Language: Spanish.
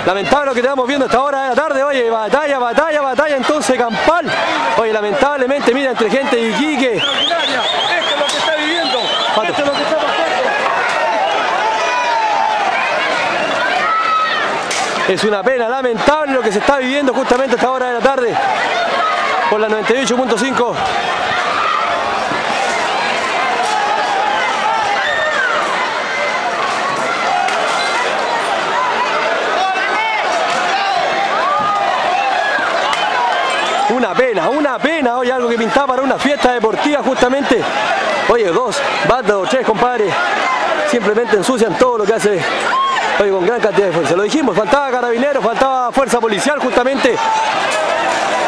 Lamentable lo que estamos viendo a esta hora de la tarde. Oye, batalla entonces campal. Oye, lamentablemente, mira, entre gente de Iquique. Esto es lo que está viviendo. Esto es lo que está pasando. Es una pena, lamentable lo que se está viviendo justamente a esta hora de la tarde por la 98.5. Una pena, oye, algo que pintaba para una fiesta deportiva justamente. Oye, dos, tres, compadre, simplemente ensucian todo lo que hace. Oye, con gran cantidad de fuerza. Lo dijimos, faltaba carabineros, faltaba fuerza policial justamente